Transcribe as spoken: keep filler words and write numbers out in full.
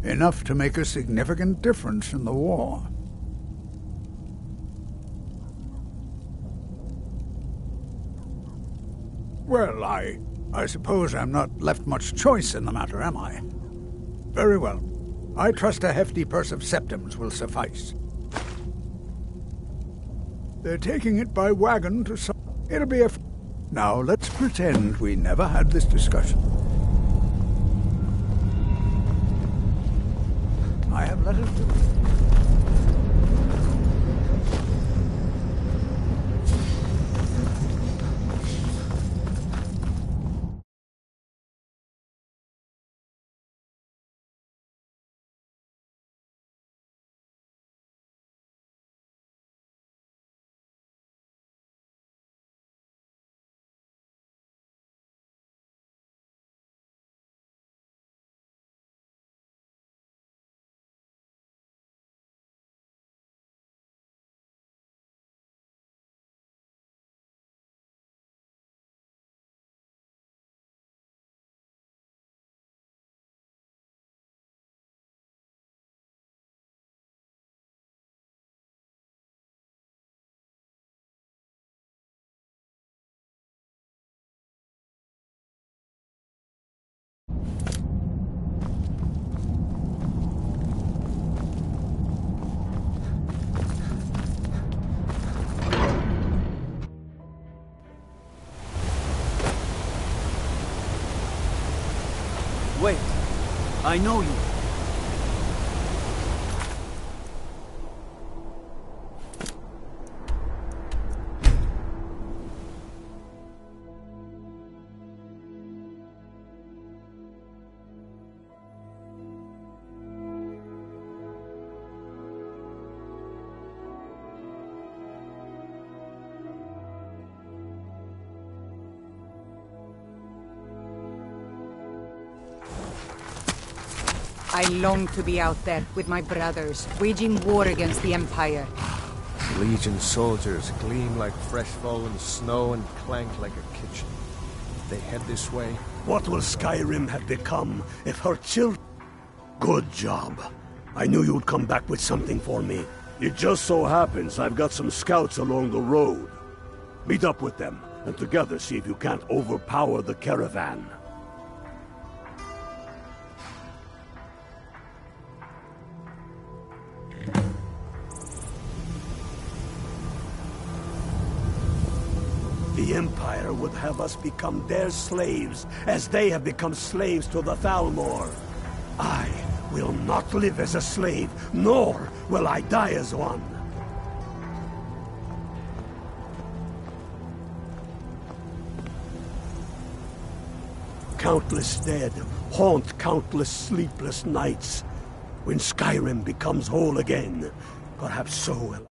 enough to make a significant difference in the war. Well, I... I suppose I'm not left much choice in the matter, am I? Very well. I trust a hefty purse of septims will suffice. They're taking it by wagon to some... It'll be a... F now, let's pretend we never had this discussion. I have letters to... Wait, I know you. I long to be out there with my brothers, waging war against the Empire. Legion soldiers gleam like fresh fallen snow and clank like a kitchen. If they head this way... What will Skyrim have become if her children... Good job. I knew you'd come back with something for me. It just so happens I've got some scouts along the road. Meet up with them, and together see if you can't overpower the caravan. The Empire would have us become their slaves, as they have become slaves to the Thalmor. I will not live as a slave, nor will I die as one. Countless dead haunt countless sleepless nights. When Skyrim becomes whole again, perhaps so will